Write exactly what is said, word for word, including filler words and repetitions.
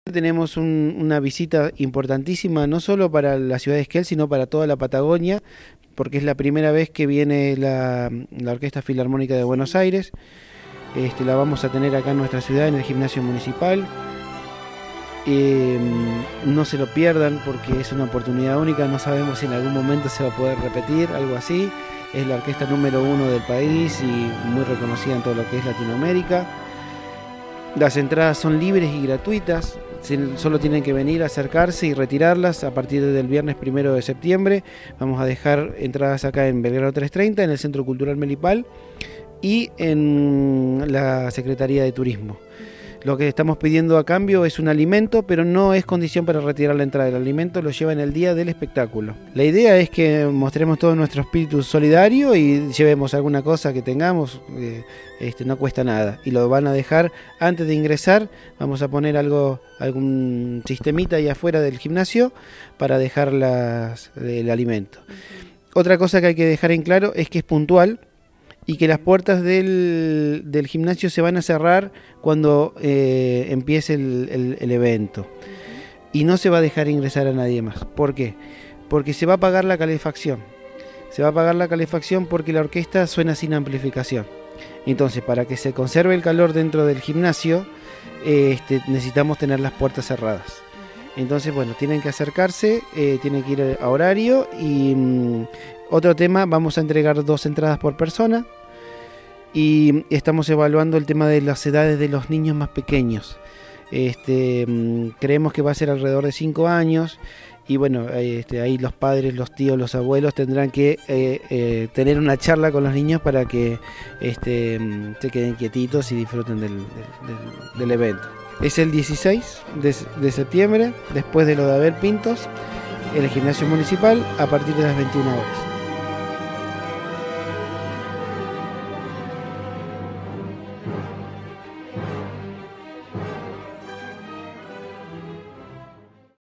Tenemos un, una visita importantísima, no solo para la ciudad de Esquel, sino para toda la Patagonia, porque es la primera vez que viene la, la Orquesta Filarmónica de Buenos Aires. Este, la vamos a tener acá en nuestra ciudad, en el Gimnasio Municipal. Eh, no se lo pierdan porque es una oportunidad única, no sabemos si en algún momento se va a poder repetir, algo así. Es la orquesta número uno del país y muy reconocida en todo lo que es Latinoamérica. Las entradas son libres y gratuitas, solo tienen que venir, acercarse y retirarlas a partir del viernes primero de septiembre. Vamos a dejar entradas acá en Belgrano trescientos treinta, en el Centro Cultural Melipal y en la Secretaría de Turismo. Lo que estamos pidiendo a cambio es un alimento, pero no es condición para retirar la entrada. El alimento lo llevan el día del espectáculo. La idea es que mostremos todo nuestro espíritu solidario y llevemos alguna cosa que tengamos, eh, este, no cuesta nada. Y lo van a dejar antes de ingresar, vamos a poner algo, algún sistemita ahí afuera del gimnasio para dejar las, el alimento. Uh-huh. Otra cosa que hay que dejar en claro es que es puntual, y que las puertas del, del gimnasio se van a cerrar cuando eh, empiece el, el, el evento. Y no se va a dejar ingresar a nadie más. ¿Por qué? Porque se va a apagar la calefacción. Se va a apagar la calefacción porque la orquesta suena sin amplificación. Entonces, para que se conserve el calor dentro del gimnasio, eh, este, necesitamos tener las puertas cerradas. Entonces, bueno, tienen que acercarse, eh, tienen que ir a horario y mmm, otro tema, vamos a entregar dos entradas por persona y estamos evaluando el tema de las edades de los niños más pequeños. Este, mmm, creemos que va a ser alrededor de cinco años y bueno, este, ahí los padres, los tíos, los abuelos tendrán que eh, eh, tener una charla con los niños para que este, mmm, se queden quietitos y disfruten del, del, del, del evento. Es el dieciséis de septiembre, después de lo de Abel Pintos, en el Gimnasio Municipal, a partir de las veintiuna horas.